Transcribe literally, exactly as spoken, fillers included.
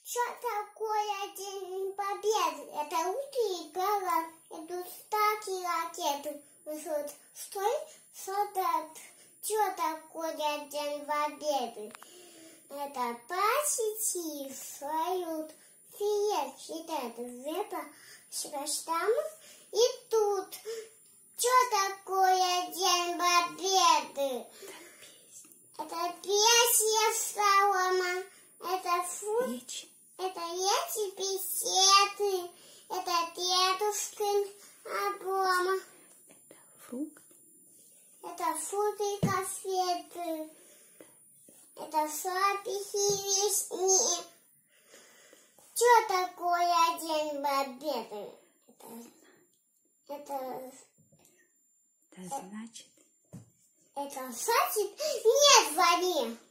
Что такое День Победы? Это утро играла, идут стаки ракеты. Вот, стой, солдат. Что такое День Победы? Это пасеки, салют, фиет, считает вето, штаммов. И тут, что такое День Победы? Это песня Солома, это фрукт, это эти писеты, это дедушкин облома. Это фрукт. Это фрукты и конфеты. Это слабихи весне. Что такое День Победы? Это, это, Это значит... это значит нет войны.